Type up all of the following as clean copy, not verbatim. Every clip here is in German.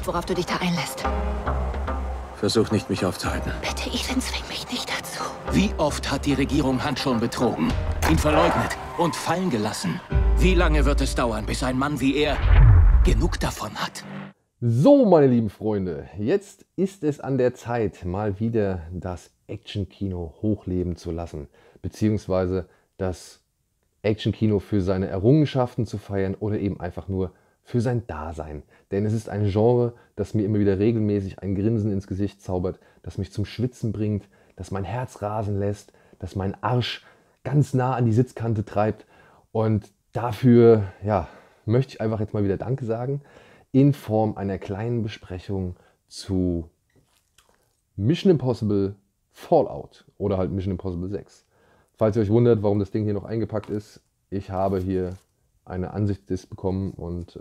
nicht, worauf du dich da einlässt. Versuch nicht, mich aufzuhalten. Bitte, Ethan, zwing mich nicht dazu. Wie oft hat die Regierung Hunt schon betrogen, ihn verleugnet und fallen gelassen? Wie lange wird es dauern, bis ein Mann wie er genug davon hat? So, meine lieben Freunde, jetzt ist es an der Zeit, mal wieder das Actionkino hochleben zu lassen, beziehungsweise das Actionkino für seine Errungenschaften zu feiern oder eben einfach nur für sein Dasein. Denn es ist ein Genre, das mir immer wieder regelmäßig ein Grinsen ins Gesicht zaubert, das mich zum Schwitzen bringt, das mein Herz rasen lässt, das meinen Arsch ganz nah an die Sitzkante treibt. Und dafür, ja, möchte ich einfach jetzt mal wieder Danke sagen, in Form einer kleinen Besprechung zu Mission Impossible Fallout oder halt Mission Impossible 6. Falls ihr euch wundert, warum das Ding hier noch eingepackt ist, ich habe hier eine Ansichtsdisk bekommen und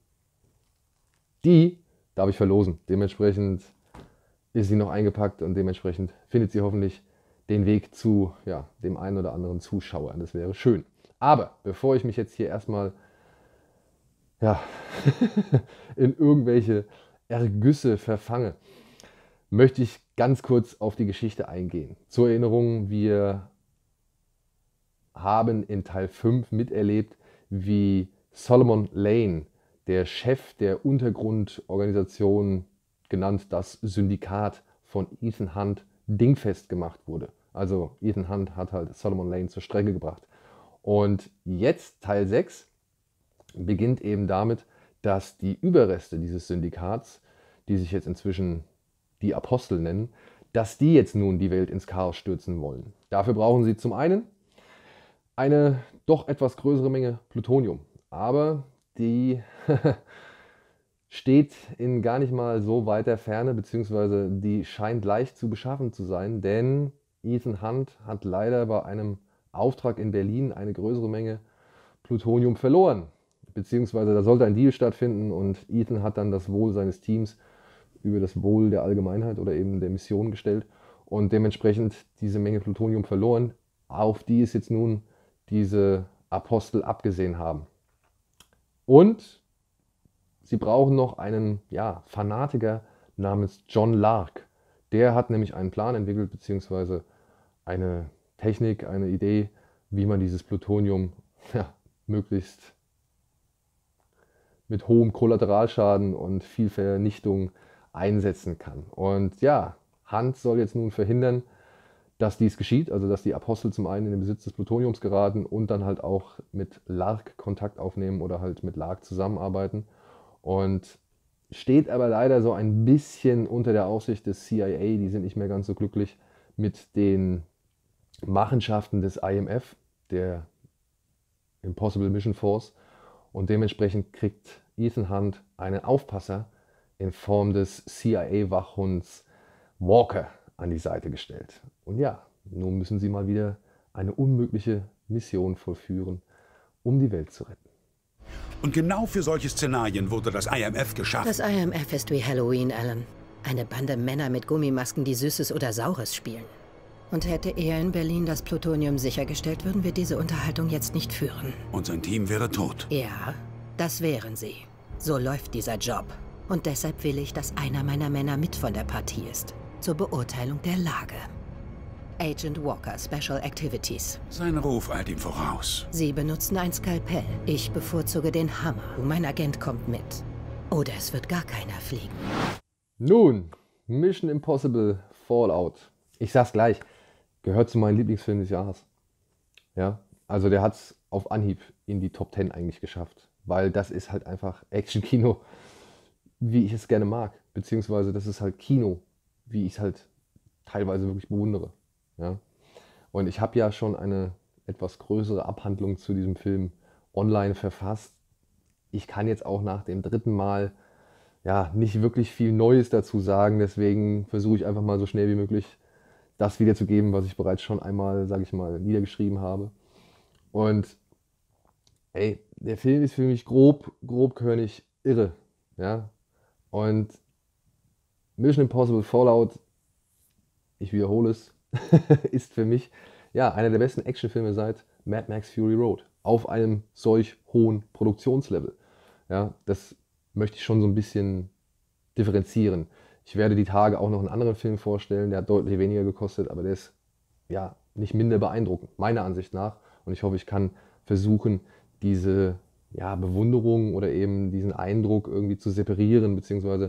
die darf ich verlosen. Dementsprechend ist sie noch eingepackt und dementsprechend findet sie hoffentlich den Weg zu dem einen oder anderen Zuschauer. Das wäre schön. Aber bevor ich mich jetzt hier erstmal in irgendwelche Ergüsse verfange, möchte ich ganz kurz auf die Geschichte eingehen. Zur Erinnerung, wir haben in Teil 5 miterlebt, wie Solomon Lane, der Chef der Untergrundorganisation, genannt das Syndikat, von Ethan Hunt dingfest gemacht wurde. Also Ethan Hunt hat halt Solomon Lane zur Strecke gebracht. Und jetzt, Teil 6, beginnt eben damit, dass die Überreste dieses Syndikats, die sich jetzt inzwischen die Apostel nennen, dass die jetzt nun die Welt ins Chaos stürzen wollen. Dafür brauchen sie zum einen eine doch etwas größere Menge Plutonium. Aber die steht in gar nicht mal so weiter Ferne, beziehungsweise die scheint leicht zu beschaffen zu sein, denn Ethan Hunt hat leider bei einem Auftrag in Berlin eine größere Menge Plutonium verloren. Beziehungsweise da sollte ein Deal stattfinden und Ethan hat dann das Wohl seines Teams über das Wohl der Allgemeinheit oder eben der Mission gestellt und dementsprechend diese Menge Plutonium verloren, auf die es jetzt nun diese Apostel abgesehen haben. Und sie brauchen noch einen Fanatiker namens John Lark. Der hat nämlich einen Plan entwickelt, beziehungsweise eine Technik, eine Idee, wie man dieses Plutonium möglichst mit hohem Kollateralschaden und viel Vernichtung einsetzen kann. Und ja, Hunt soll jetzt nun verhindern, dass dies geschieht, also dass die Apostel zum einen in den Besitz des Plutoniums geraten und dann halt auch mit Lark Kontakt aufnehmen oder halt mit Lark zusammenarbeiten. Und steht aber leider so ein bisschen unter der Aufsicht des CIA, die sind nicht mehr ganz so glücklich mit den Machenschaften des IMF, der Impossible Mission Force. Und dementsprechend kriegt Ethan Hunt einen Aufpasser in Form des CIA-Wachhunds Walker an die Seite gestellt. Und ja, nun müssen sie mal wieder eine unmögliche Mission vollführen, um die Welt zu retten. Und genau für solche Szenarien wurde das IMF geschaffen. Das IMF ist wie Halloween, Alan. Eine Bande Männer mit Gummimasken, die Süßes oder Saures spielen. Und hätte er in Berlin das Plutonium sichergestellt, würden wir diese Unterhaltung jetzt nicht führen. Und sein Team wäre tot. Ja, das wären sie. So läuft dieser Job. Und deshalb will ich, dass einer meiner Männer mit von der Partie ist. Zur Beurteilung der Lage. Agent Walker, Special Activities. Sein Ruf eilt ihm voraus. Sie benutzen ein Skalpell. Ich bevorzuge den Hammer. Mein Agent kommt mit. Oder es wird gar keiner fliegen. Nun, Mission Impossible Fallout. Ich sag's gleich, gehört zu meinen Lieblingsfilmen des Jahres. Ja, also der hat's auf Anhieb in die Top 10 eigentlich geschafft. Weil das ist halt einfach Action-Kino, wie ich es gerne mag. Beziehungsweise das ist halt Kino, wie ich es halt teilweise wirklich bewundere. Ja? Und ich habe ja schon eine etwas größere Abhandlung zu diesem Film online verfasst. Ich kann jetzt auch nach dem dritten Mal nicht wirklich viel Neues dazu sagen. Deswegen versuche ich einfach mal so schnell wie möglich das wiederzugeben, was ich bereits schon einmal, sage ich mal, niedergeschrieben habe. Und der Film ist für mich grobkörnig irre. Ja? Und Mission Impossible Fallout, ich wiederhole es, ist für mich einer der besten Actionfilme seit Mad Max Fury Road. Auf einem solch hohen Produktionslevel. Ja, das möchte ich schon so ein bisschen differenzieren. Ich werde die Tage auch noch einen anderen Film vorstellen, der hat deutlich weniger gekostet, aber der ist ja nicht minder beeindruckend, meiner Ansicht nach. Und ich hoffe, ich kann versuchen, diese Bewunderung oder eben diesen Eindruck irgendwie zu separieren, beziehungsweise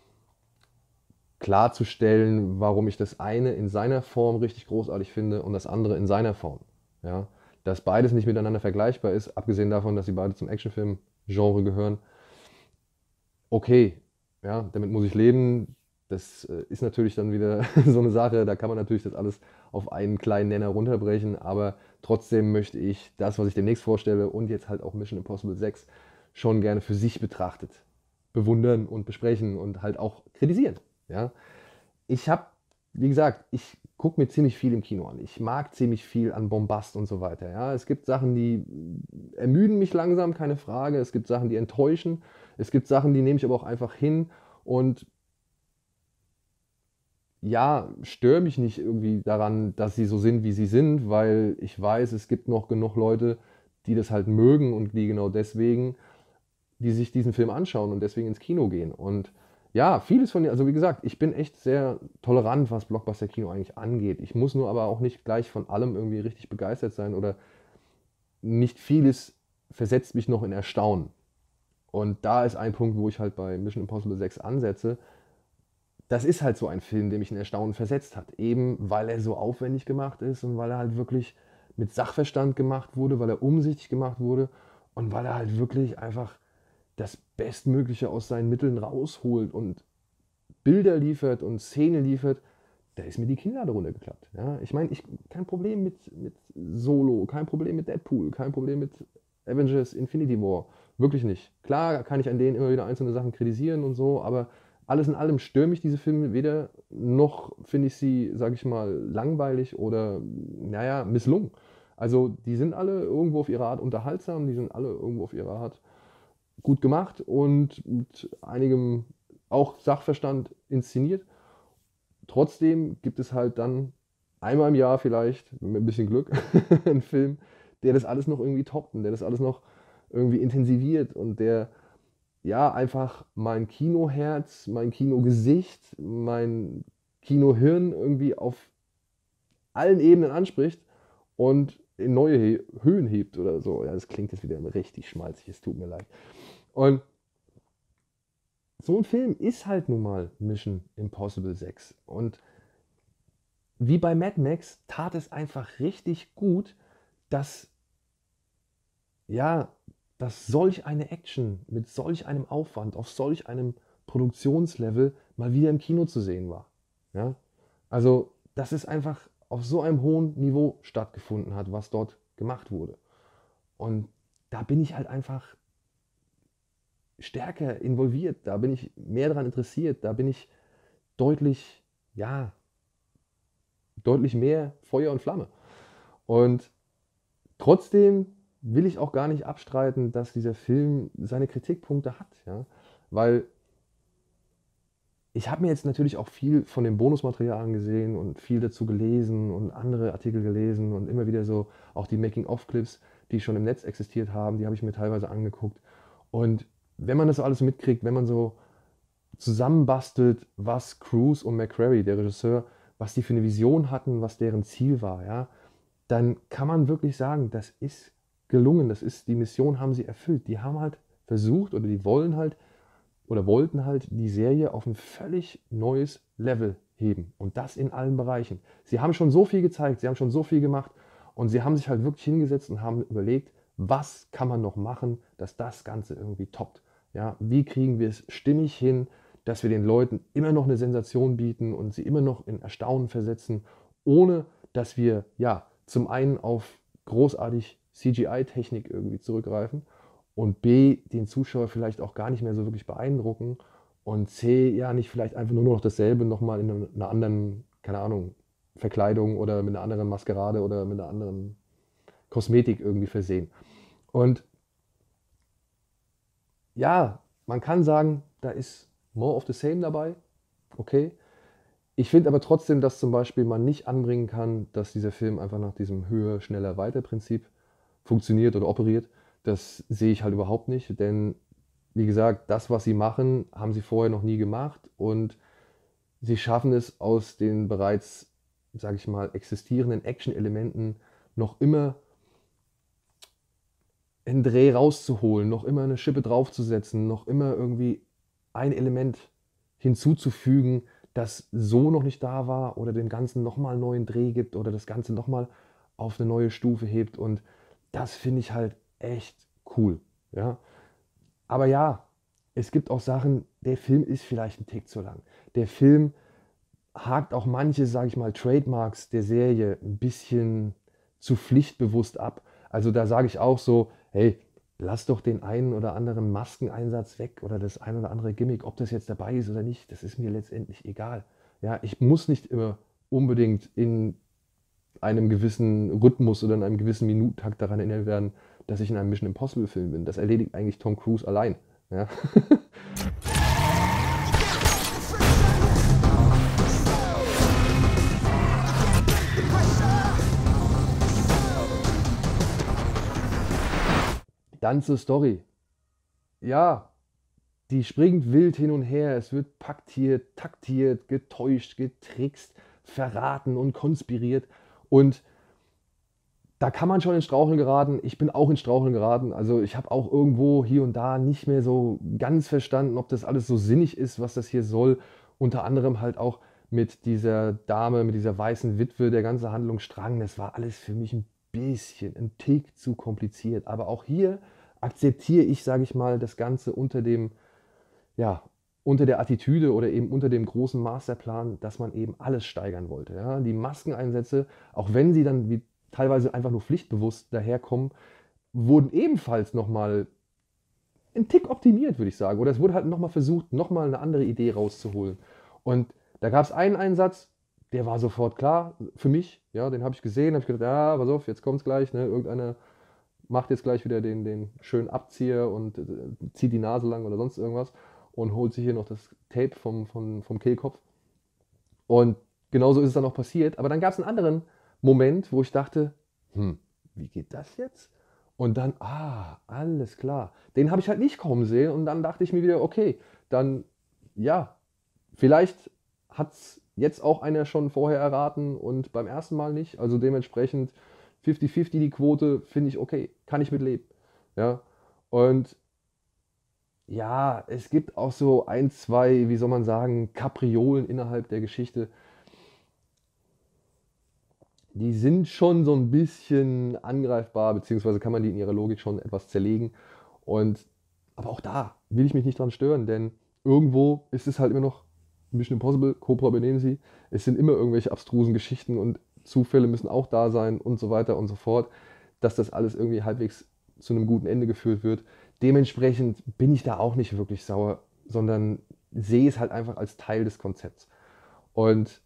klarzustellen, warum ich das eine in seiner Form richtig großartig finde und das andere in seiner Form. Ja? Dass beides nicht miteinander vergleichbar ist, abgesehen davon, dass sie beide zum Actionfilm-Genre gehören. Okay, ja, damit muss ich leben. Das ist natürlich dann wieder so eine Sache, da kann man natürlich das alles auf einen kleinen Nenner runterbrechen, aber trotzdem möchte ich das, was ich demnächst vorstelle und jetzt halt auch Mission Impossible 6 schon gerne für sich betrachtet bewundern und besprechen und halt auch kritisieren. Ja? Ich habe, wie gesagt, ich gucke mir ziemlich viel im Kino an. Ich mag ziemlich viel an Bombast und so weiter. Ja? Es gibt Sachen, die ermüden mich langsam, keine Frage. Es gibt Sachen, die enttäuschen. Es gibt Sachen, die nehme ich aber auch einfach hin und ja, störe mich nicht irgendwie daran, dass sie so sind, wie sie sind, weil ich weiß, es gibt noch genug Leute, die das halt mögen und die genau deswegen, die sich diesen Film anschauen und deswegen ins Kino gehen. Und ja, vieles von dir, also wie gesagt, ich bin echt sehr tolerant, was Blockbuster-Kino eigentlich angeht. Ich muss nur aber auch nicht gleich von allem irgendwie richtig begeistert sein oder nicht vieles versetzt mich noch in Erstaunen. Und da ist ein Punkt, wo ich halt bei Mission Impossible 6 ansetze. Das ist halt so ein Film, der mich in Erstaunen versetzt hat. Eben weil er so aufwendig gemacht ist und weil er halt wirklich mit Sachverstand gemacht wurde, weil er umsichtig gemacht wurde und weil er halt wirklich einfach das Bestmögliche aus seinen Mitteln rausholt und Bilder liefert und Szenen liefert. Da ist mir die Kinnlade runtergeklappt. Ja? Ich meine, kein Problem mit Solo, kein Problem mit Deadpool, kein Problem mit Avengers Infinity War. Wirklich nicht. Klar kann ich an denen immer wieder einzelne Sachen kritisieren und so, aber alles in allem stören mich diese Filme weder, noch finde ich sie, sage ich mal, langweilig oder, naja, misslungen. Also die sind alle irgendwo auf ihre Art unterhaltsam, die sind alle irgendwo auf ihre Art gut gemacht und mit einigem auch Sachverstand inszeniert. Trotzdem gibt es halt dann einmal im Jahr vielleicht, mit ein bisschen Glück, einen Film, der das alles noch irgendwie toppt und der das alles noch irgendwie intensiviert und der ja einfach mein Kinoherz, mein Kinogesicht, mein Kinohirn irgendwie auf allen Ebenen anspricht und in neue Höhen hebt oder so. Ja, das klingt jetzt wieder richtig schmalzig, es tut mir leid. Und so ein Film ist halt nun mal Mission Impossible 6. Und wie bei Mad Max tat es einfach richtig gut, dass solch eine Action mit solch einem Aufwand, auf solch einem Produktionslevel mal wieder im Kino zu sehen war. Ja? Also, dass es einfach auf so einem hohen Niveau stattgefunden hat, was dort gemacht wurde. Und da bin ich halt einfach stärker involviert, da bin ich mehr daran interessiert, da bin ich deutlich mehr Feuer und Flamme. Und trotzdem will ich auch gar nicht abstreiten, dass dieser Film seine Kritikpunkte hat. Ja? Weil ich habe mir jetzt natürlich auch viel von dem Bonusmaterial angesehen und viel dazu gelesen und andere Artikel gelesen und immer wieder so auch die Making-of-Clips, die schon im Netz existiert haben, die habe ich mir teilweise angeguckt. Und wenn man das so alles mitkriegt, wenn man so zusammenbastelt, was Cruise und McQuarrie, der Regisseur, was die für eine Vision hatten, was deren Ziel war, ja, dann kann man wirklich sagen, das ist gelungen, die Mission haben sie erfüllt. Die haben halt versucht oder die wollen halt oder wollten halt die Serie auf ein völlig neues Level heben. Und das in allen Bereichen. Sie haben schon so viel gezeigt, sie haben schon so viel gemacht und sie haben sich halt wirklich hingesetzt und haben überlegt, was kann man noch machen, dass das Ganze irgendwie toppt. Ja, wie kriegen wir es stimmig hin, dass wir den Leuten immer noch eine Sensation bieten und sie immer noch in Erstaunen versetzen, ohne dass wir zum einen auf großartig CGI-Technik irgendwie zurückgreifen und B, den Zuschauer vielleicht auch gar nicht mehr so wirklich beeindrucken und C, nicht vielleicht einfach nur noch dasselbe nochmal in einer anderen, keine Ahnung, Verkleidung oder mit einer anderen Maskerade oder mit einer anderen Kosmetik irgendwie versehen. Und ja, man kann sagen, da ist more of the same dabei, okay. Ich finde aber trotzdem, dass zum Beispiel man nicht anbringen kann, dass dieser Film einfach nach diesem höher, schneller, weiter Prinzip funktioniert oder operiert. Das sehe ich halt überhaupt nicht, denn wie gesagt, das, was sie machen, haben sie vorher noch nie gemacht und sie schaffen es aus den bereits, sage ich mal, existierenden Action-Elementen noch immer einen Dreh rauszuholen, noch immer eine Schippe draufzusetzen, noch immer irgendwie ein Element hinzuzufügen, das so noch nicht da war oder dem Ganzen nochmal einen neuen Dreh gibt oder das Ganze nochmal auf eine neue Stufe hebt und das finde ich halt echt cool. Ja? Aber ja, es gibt auch Sachen, der Film ist vielleicht ein Tick zu lang. Der Film hakt auch manche, sage ich mal, Trademarks der Serie ein bisschen zu pflichtbewusst ab. Also da sage ich auch so, hey, lass doch den einen oder anderen Maskeneinsatz weg oder das ein oder andere Gimmick, ob das jetzt dabei ist oder nicht, das ist mir letztendlich egal. Ja, ich muss nicht immer unbedingt in einem gewissen Rhythmus oder in einem gewissen Minutentakt daran erinnert werden, dass ich in einem Mission Impossible Film bin. Das erledigt eigentlich Tom Cruise allein. Ja. Dann zur Story. Ja, die springt wild hin und her. Es wird paktiert, taktiert, getäuscht, getrickst, verraten und konspiriert. Und da kann man schon in Straucheln geraten. Ich bin auch in Straucheln geraten. Also ich habe auch irgendwo hier und da nicht mehr so ganz verstanden, ob das alles so sinnig ist, was das hier soll. Unter anderem halt auch mit dieser Dame, mit dieser weißen Witwe, der ganze Handlungsstrang. Das war alles für mich ein Tick zu kompliziert. Aber auch hier akzeptiere ich, sage ich mal, das Ganze unter dem, ja, unter der Attitüde oder eben unter dem großen Masterplan, dass man eben alles steigern wollte. Ja? Die Maskeneinsätze, auch wenn sie dann wie teilweise einfach nur pflichtbewusst daherkommen, wurden ebenfalls nochmal ein Tick optimiert, würde ich sagen. Oder es wurde halt nochmal versucht, nochmal eine andere Idee rauszuholen. Und da gab es einen Einsatz, der war sofort klar für mich. Ja, den habe ich gesehen, habe ich gedacht, ja, pass auf, jetzt kommt es gleich. Ne? Irgendeiner macht jetzt gleich wieder den schönen Abzieher und zieht die Nase lang oder sonst irgendwas und holt sich hier noch das Tape vom Kehlkopf. Und genauso ist es dann auch passiert. Aber dann gab es einen anderen Moment, wo ich dachte, wie geht das jetzt? Und dann, alles klar. Den habe ich halt nicht kommen sehen und dann dachte ich mir wieder, okay, dann, ja, vielleicht hat es jetzt auch einer schon vorher erraten und beim ersten Mal nicht. Also dementsprechend 50-50 die Quote, finde ich okay, kann ich mitleben. Ja, und ja, es gibt auch so ein, zwei, wie soll man sagen, Kapriolen innerhalb der Geschichte. Die sind schon so ein bisschen angreifbar, beziehungsweise kann man die in ihrer Logik schon etwas zerlegen. Aber auch da will ich mich nicht dran stören, denn irgendwo ist es halt immer noch Mission Impossible, Cobra benehmen sie. Es sind immer irgendwelche abstrusen Geschichten und Zufälle müssen auch da sein und so weiter und so fort, dass das alles irgendwie halbwegs zu einem guten Ende geführt wird. Dementsprechend bin ich da auch nicht wirklich sauer, sondern sehe es halt einfach als Teil des Konzepts. Und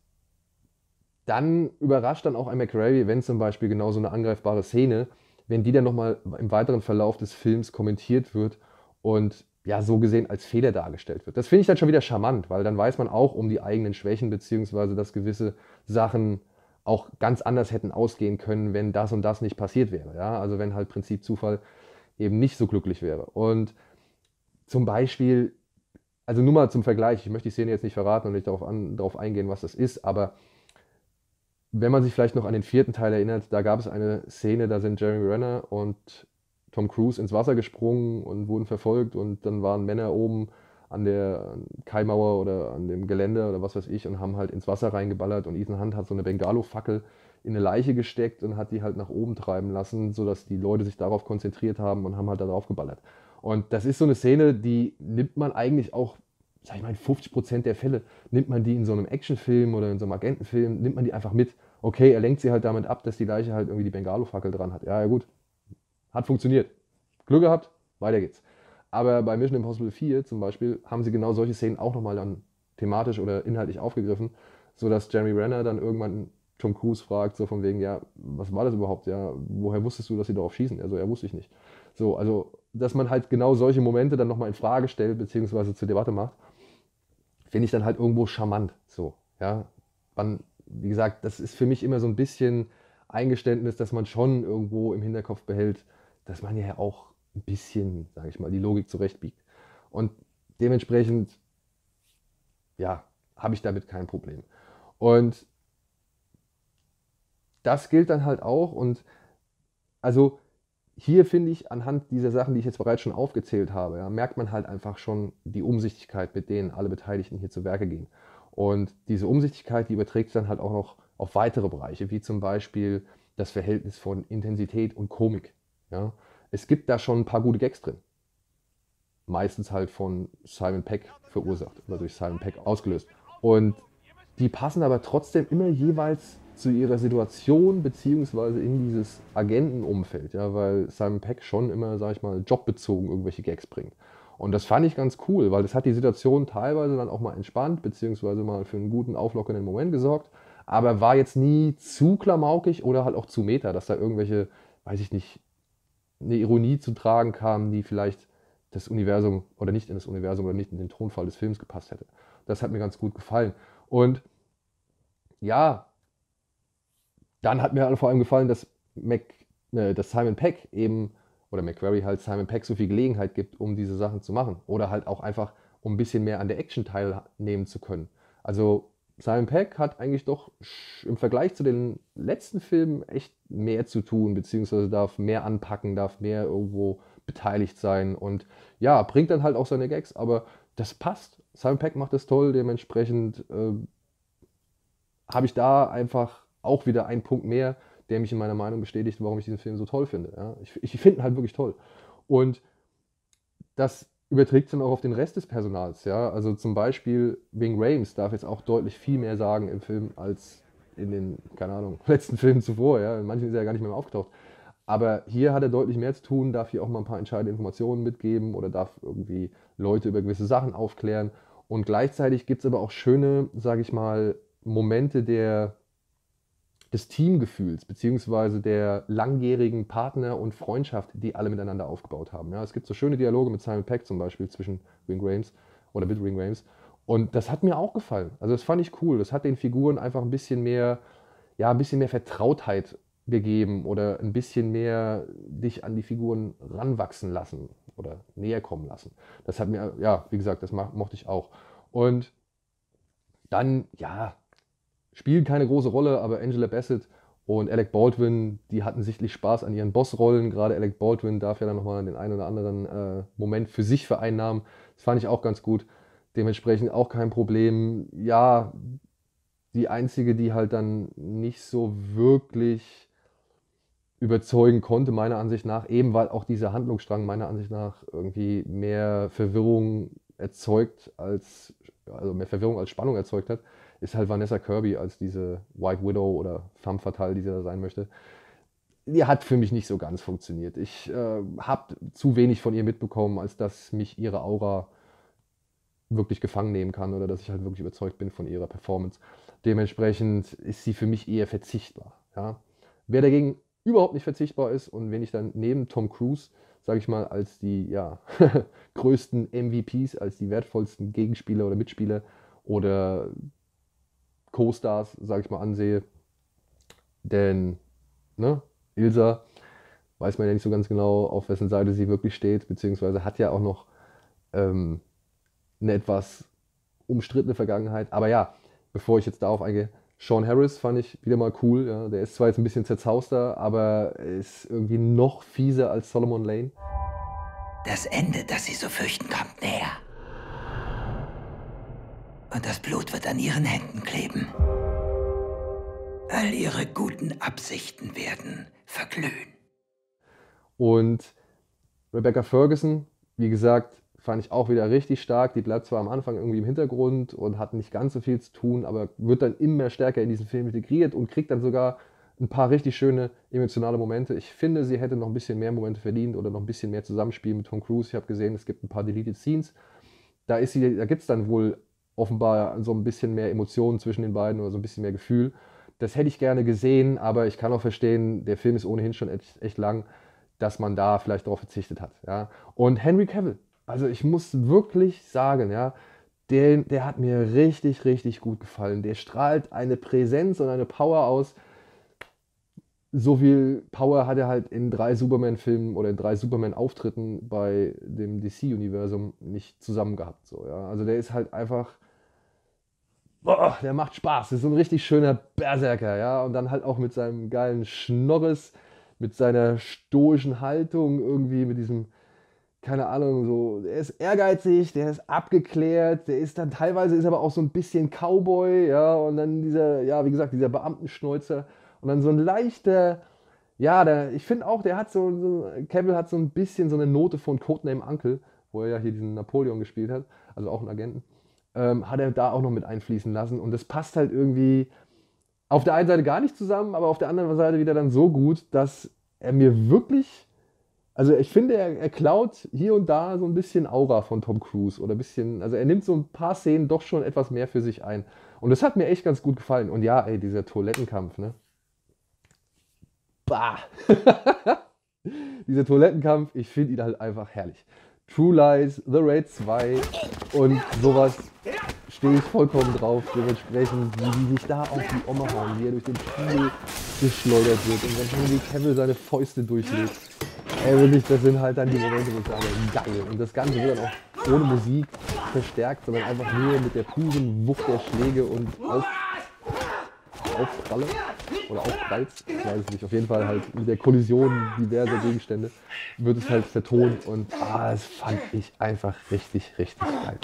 dann überrascht dann auch ein McRae, wenn zum Beispiel genau so eine angreifbare Szene, wenn die dann nochmal im weiteren Verlauf des Films kommentiert wird und ja so gesehen als Fehler dargestellt wird. Das finde ich dann schon wieder charmant, weil dann weiß man auch um die eigenen Schwächen, beziehungsweise dass gewisse Sachen auch ganz anders hätten ausgehen können, wenn das und das nicht passiert wäre. Ja? Also wenn halt Prinzip Zufall eben nicht so glücklich wäre. Und zum Beispiel, also nur mal zum Vergleich, ich möchte die Szene jetzt nicht verraten und nicht darauf eingehen, was das ist, aber wenn man sich vielleicht noch an den 4. Teil erinnert, da gab es eine Szene, da sind Jeremy Renner und Tom Cruise ins Wasser gesprungen und wurden verfolgt und dann waren Männer oben an der Kaimauer oder an dem Geländer oder was weiß ich und haben halt ins Wasser reingeballert und Ethan Hunt hat so eine Bengalo-Fackel in eine Leiche gesteckt und hat die halt nach oben treiben lassen, sodass die Leute sich darauf konzentriert haben und haben halt da drauf geballert. Und das ist so eine Szene, die nimmt man eigentlich auch, sag ich mal, in 50% der Fälle nimmt man die in so einem Actionfilm oder in so einem Agentenfilm, nimmt man die einfach mit. Okay, er lenkt sie halt damit ab, dass die Leiche halt irgendwie die Bengalo-Fackel dran hat. Ja, ja gut, hat funktioniert. Glück gehabt, weiter geht's. Aber bei Mission Impossible 4 zum Beispiel haben sie genau solche Szenen auch nochmal dann thematisch oder inhaltlich aufgegriffen, sodass Jeremy Renner dann irgendwann Tom Cruise fragt, so von wegen, ja, was war das überhaupt? Ja, woher wusstest du, dass sie darauf schießen? Also, ja, wusste ich nicht. So, also, dass man halt genau solche Momente dann nochmal in Frage stellt, beziehungsweise zur Debatte macht, finde ich dann halt irgendwo charmant. So, ja. Wie gesagt, das ist für mich immer so ein bisschen Eingeständnis, dass man schon irgendwo im Hinterkopf behält, dass man ja auch ein bisschen, sage ich mal, die Logik zurechtbiegt. Und dementsprechend, ja, habe ich damit kein Problem. Und das gilt dann halt auch. Und also hier finde ich, anhand dieser Sachen, die ich jetzt bereits schon aufgezählt habe, ja, merkt man halt einfach schon die Umsichtigkeit, mit denen alle Beteiligten hier zu Werke gehen. Und diese Umsichtigkeit, die überträgt sich dann halt auch noch auf weitere Bereiche, wie zum Beispiel das Verhältnis von Intensität und Komik. Ja. Es gibt da schon ein paar gute Gags drin. Meistens halt von Simon Pegg verursacht oder durch Simon Pegg ausgelöst. Und die passen aber trotzdem immer jeweils zu ihrer Situation beziehungsweise in dieses Agentenumfeld, ja, weil Simon Pegg schon immer, sag ich mal, jobbezogen irgendwelche Gags bringt. Und das fand ich ganz cool, weil das hat die Situation teilweise dann auch mal entspannt, beziehungsweise mal für einen guten, auflockernden Moment gesorgt, aber war jetzt nie zu klamaukig oder halt auch zu meta, dass da irgendwelche, weiß ich nicht, eine Ironie zu tragen kam, die vielleicht das Universum oder nicht in das Universum oder nicht in den Tonfall des Films gepasst hätte. Das hat mir ganz gut gefallen. Und ja, dann hat mir vor allem gefallen, dass Simon Pegg eben, oder McQuarrie halt Simon Pegg so viel Gelegenheit gibt, um diese Sachen zu machen. Oder halt auch einfach, um ein bisschen mehr an der Action teilnehmen zu können. Also Simon Pegg hat eigentlich doch im Vergleich zu den letzten Filmen echt mehr zu tun, beziehungsweise darf mehr anpacken, darf mehr irgendwo beteiligt sein und ja, bringt dann halt auch seine Gags, aber das passt. Simon Pegg macht das toll, dementsprechend habe ich da einfach auch wieder einen Punkt mehr, der mich in meiner Meinung bestätigt, warum ich diesen Film so toll finde. Ja, ich finde ihn halt wirklich toll. Und das überträgt sich dann auch auf den Rest des Personals. Ja? Also zum Beispiel Ving Rhames darf jetzt auch deutlich viel mehr sagen im Film als in den, keine Ahnung, letzten Filmen zuvor. Ja? In manchen ist er ja gar nicht mehr aufgetaucht. Aber hier hat er deutlich mehr zu tun, darf hier auch mal ein paar entscheidende Informationen mitgeben oder darf irgendwie Leute über gewisse Sachen aufklären. Und gleichzeitig gibt es aber auch schöne, sage ich mal, Momente des Teamgefühls, beziehungsweise der langjährigen Partner und Freundschaft, die alle miteinander aufgebaut haben. Ja, es gibt so schöne Dialoge mit Simon Pegg zum Beispiel zwischen Ving Rhames oder mit Ving Rhames. Und das hat mir auch gefallen. Also das fand ich cool. Das hat den Figuren einfach ein bisschen mehr Vertrautheit gegeben oder ein bisschen mehr dich an die Figuren ranwachsen lassen oder näher kommen lassen. Das hat mir, ja, wie gesagt, das mochte ich auch. Und dann, ja, spielen keine große Rolle, aber Angela Bassett und Alec Baldwin, die hatten sichtlich Spaß an ihren Bossrollen. Gerade Alec Baldwin darf ja dann nochmal den einen oder anderen Moment für sich vereinnahmen. Das fand ich auch ganz gut. Dementsprechend auch kein Problem. Ja, die einzige, die halt dann nicht so wirklich überzeugen konnte, meiner Ansicht nach, eben weil auch dieser Handlungsstrang meiner Ansicht nach irgendwie mehr Verwirrung erzeugt als Spannung erzeugt hat, ist halt Vanessa Kirby als diese White Widow oder Femme Fatale, die sie da sein möchte. Die hat für mich nicht so ganz funktioniert. Ich habe zu wenig von ihr mitbekommen, als dass mich ihre Aura wirklich gefangen nehmen kann oder dass ich halt wirklich überzeugt bin von ihrer Performance. Dementsprechend ist sie für mich eher verzichtbar. Ja? Wer dagegen überhaupt nicht verzichtbar ist und wen ich dann neben Tom Cruise, sage ich mal, als die größten MVPs, als die wertvollsten Gegenspieler oder Mitspieler oder Co-Stars, sage ich mal, ansehe. Denn Ilsa weiß man ja nicht so ganz genau, auf wessen Seite sie wirklich steht, beziehungsweise hat ja auch noch eine etwas umstrittene Vergangenheit. Aber ja, bevor ich jetzt darauf eingehe, Sean Harris fand ich wieder mal cool. Ja. Der ist zwar jetzt ein bisschen zerzauster, aber ist irgendwie noch fieser als Solomon Lane. Das Ende, das Sie so fürchten, kommt näher. Und das Blut wird an Ihren Händen kleben. All Ihre guten Absichten werden verglühen. Und Rebecca Ferguson, wie gesagt, fand ich auch wieder richtig stark. Die bleibt zwar am Anfang irgendwie im Hintergrund und hat nicht ganz so viel zu tun, aber wird dann immer stärker in diesen Film integriert und kriegt dann sogar ein paar richtig schöne emotionale Momente. Ich finde, sie hätte noch ein bisschen mehr Momente verdient oder noch ein bisschen mehr Zusammenspiel mit Tom Cruise. Ich habe gesehen, es gibt ein paar Deleted Scenes. Da gibt es dann wohl offenbar so ein bisschen mehr Emotionen zwischen den beiden oder so ein bisschen mehr Gefühl. Das hätte ich gerne gesehen, aber ich kann auch verstehen, der Film ist ohnehin schon echt lang, dass man da vielleicht darauf verzichtet hat. Ja. Und Henry Cavill, also ich muss wirklich sagen, ja, der hat mir richtig, richtig gut gefallen. Der strahlt eine Präsenz und eine Power aus. so viel Power hat er halt in 3 Superman-Filmen oder in 3 Superman-Auftritten bei dem DC-Universum nicht zusammen gehabt. So, ja. Also der ist halt einfach, boah, der macht Spaß. Das ist so ein richtig schöner Berserker, ja. Und dann halt auch mit seinem geilen Schnorres, mit seiner stoischen Haltung irgendwie, mit diesem, keine Ahnung, so, der ist ehrgeizig, der ist abgeklärt, der ist dann teilweise ist aber auch so ein bisschen Cowboy, ja, und dann dieser, ja, wie gesagt, dieser Beamtenschnäuzer und dann so ein leichter, ja, ich finde auch, der hat Cavill hat so ein bisschen so eine Note von Codename Uncle, wo er ja hier diesen Napoleon gespielt hat, also auch einen Agenten, hat er da auch noch mit einfließen lassen und das passt halt irgendwie auf der einen Seite gar nicht zusammen, aber auf der anderen Seite wieder dann so gut, dass er mir wirklich, also ich finde, er klaut hier und da so ein bisschen Aura von Tom Cruise oder ein bisschen, also er nimmt so ein paar Szenen doch schon etwas mehr für sich ein. Und das hat mir echt ganz gut gefallen. Und ja, ey, dieser Toilettenkampf, ne? Bah! Dieser Toilettenkampf, ich finde ihn halt einfach herrlich. True Lies, The Raid 2 und sowas stehe ich vollkommen drauf. Dementsprechend, wie die sich da auf die Oma hauen, wie er durch den Spiegel geschleudert wird und dann Henry Cavill seine Fäuste durchlegt. Ey, wirklich, das sind halt dann die Momente, wo ich sage, geil. Und das Ganze wird dann auch ohne Musik verstärkt, sondern einfach nur mit der puren Wucht der Schläge und Aufpralle oder Aufpralls, ich weiß es nicht, auf jeden Fall halt mit der Kollision diverser Gegenstände wird es halt vertont und das fand ich einfach richtig, richtig geil.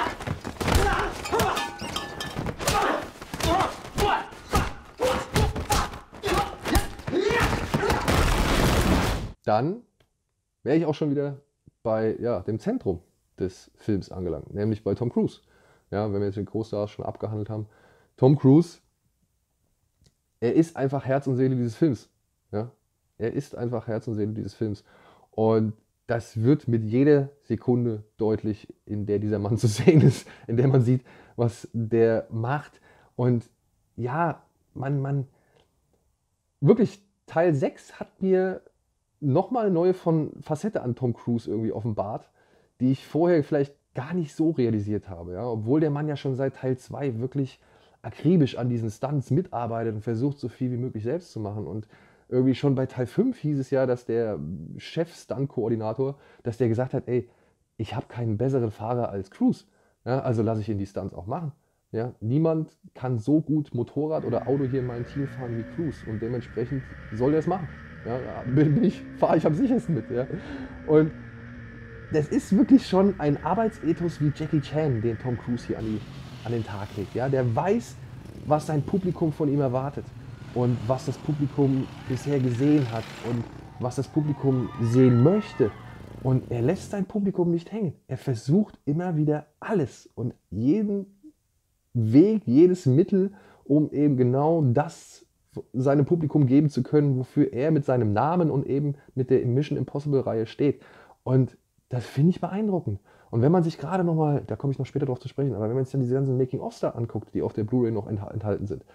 Dann wäre ich auch schon wieder bei ja, dem Zentrum des Films angelangt, nämlich bei Tom Cruise. Ja, wenn wir jetzt den Großstars schon abgehandelt haben. Tom Cruise, er ist einfach Herz und Seele dieses Films. Ja? Er ist einfach Herz und Seele dieses Films. Und das wird mit jeder Sekunde deutlich, in der dieser Mann zu sehen ist, in der man sieht, was der macht. Und ja, man wirklich, Teil 6 hat mir nochmal eine neue Facette an Tom Cruise irgendwie offenbart, die ich vorher vielleicht gar nicht so realisiert habe. Ja? Obwohl der Mann ja schon seit Teil 2 wirklich akribisch an diesen Stunts mitarbeitet und versucht, so viel wie möglich selbst zu machen. Und irgendwie schon bei Teil 5 hieß es ja, dass der Chef-Stunt-Koordinator, dass der gesagt hat, ey, ich habe keinen besseren Fahrer als Cruise. Ja? Also lasse ich ihn die Stunts auch machen. Ja? Niemand kann so gut Motorrad oder Auto hier in meinem Team fahren wie Cruise. Und dementsprechend soll er es machen. Ja, fahre ich am sichersten mit. Ja. Und das ist wirklich schon ein Arbeitsethos wie Jackie Chan, den Tom Cruise hier an den Tag legt. Ja. Der weiß, was sein Publikum von ihm erwartet und was das Publikum bisher gesehen hat und was das Publikum sehen möchte. Und er lässt sein Publikum nicht hängen. Er versucht immer wieder alles und jeden Weg, jedes Mittel, um eben genau das seinem Publikum geben zu können, wofür er mit seinem Namen und eben mit der Mission Impossible Reihe steht. Und das finde ich beeindruckend. Und wenn man sich gerade nochmal, da komme ich noch später drauf zu sprechen, aber wenn man sich dann diese ganzen Making-ofs da anguckt, die auf der Blu-ray noch enthalten sind,